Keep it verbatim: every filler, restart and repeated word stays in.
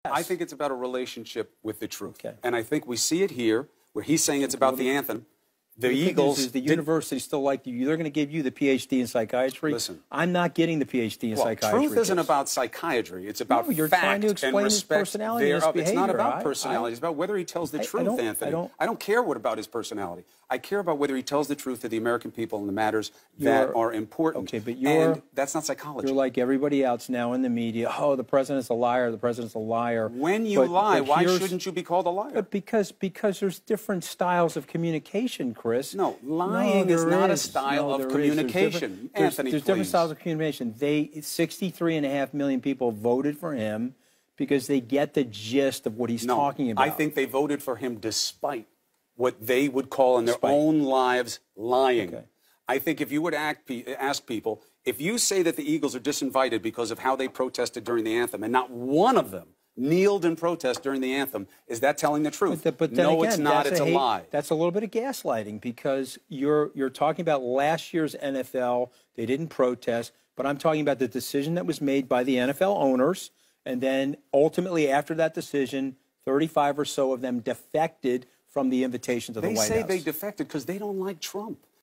I think it's about a relationship with the truth. Okay. And I think we see it here, where he's saying it's about the anthem. The, the Eagles... Is the did, university still like you? They're going to give you the P H D in psychiatry? Listen. I'm not getting the P H D in well, psychiatry. truth isn't Chris. about psychiatry. It's about no, you're fact trying to explain and his respect personality and his thereof. It's not behavior. about I- personality. I- it's about whether he tells the I- I truth, don't- Anthony. I don't- I don't care what about his personality. I care about whether he tells the truth to the American people on the matters that You're- are important. Okay, but you're... And that's not psychology. You're like everybody else now in the media. Oh, the president's a liar. The president's a liar. When you But- lie, but why here's- shouldn't you be called a liar? But because because there's different styles of communication, Chris. No, lying is there not a is. style No, of there is. There's communication. different- There's, Anthony, there's different please. styles of communication. They sixty-three and a half million people voted for him because they get the gist of what he's no, talking about. I think they voted for him despite what they would call in their Despite. own lives lying. Okay. I think if you would act, ask people, if you say that the Eagles are disinvited because of how they protested during the anthem, and not one of them kneeled in protest during the anthem, is that telling the truth? But, but then no, again, it's not. that's It's a, hate, lie. That's a little bit of gaslighting because you're you're talking about last year's N F L. They didn't protest, but I'm talking about the decision that was made by the N F L owners, and then ultimately after that decision, thirty-five or so of them defected from the invitation to the They White say House. they defected because they don't like Trump.